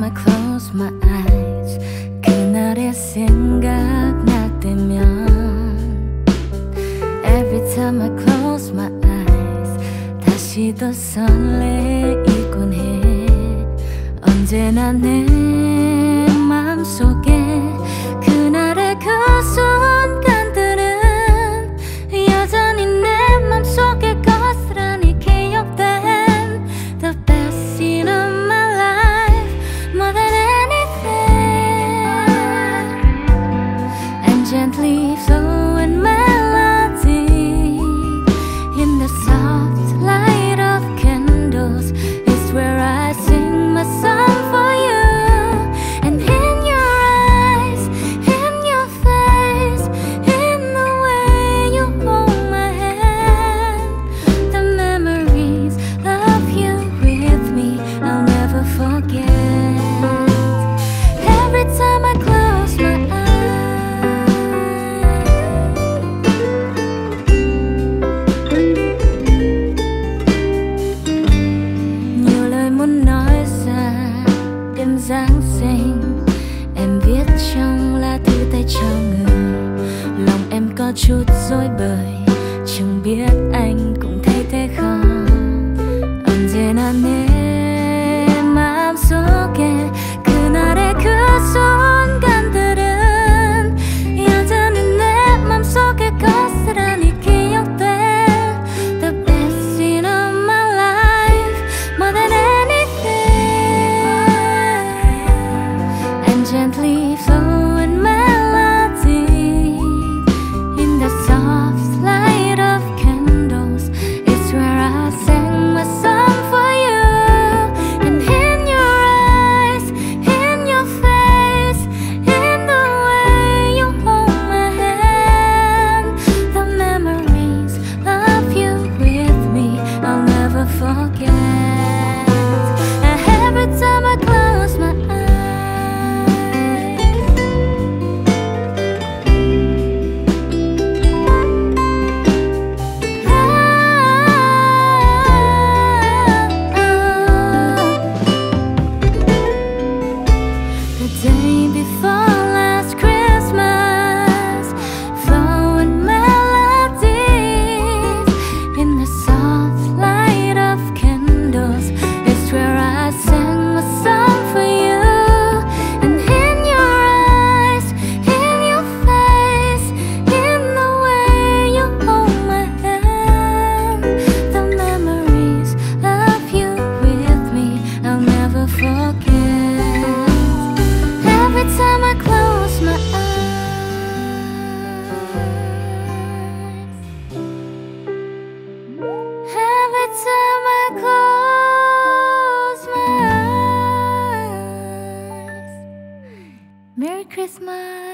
I close my eyes 그날의 생각날 때면 Every time I close my eyes 다시 더 설레이곤 해 언제나 내 맘속에 그날의 그 순간들은 여전히 내 맘속에 고스란히 기억된 The best scene of my life more than anything And gently flowing melody in the soft light of candles is where I sing my song for you And in your eyes, in your face, in the way you hold my hand The memories of you with me I'll never forget Every time I close my Nhiều lời muốn nói ra đêm Giáng sinh Em viết trong lá thư tay cho người Lòng em có chút rối bời Chẳng biết anh cũng thấy thế không 언제나 내 맘속에 그날의 그 순간들은 여전히 내 맘속에 고스란히 기억돼 The best scene of my life more than anything And gently flowing melody in the soft light of candles is where I sang my song for you And in your eyes, in your face, in the way you hold my hand The memories of you with me I'll never forget Every time I close my The day before last Christmas Flowing melodies in the soft light of candles Is where I sang my song for you And in your eyes, in your face, in the way you hold my hand The memories of you with me I'll never forget Every time I close my eyes Every time I close my eyes Merry Christmas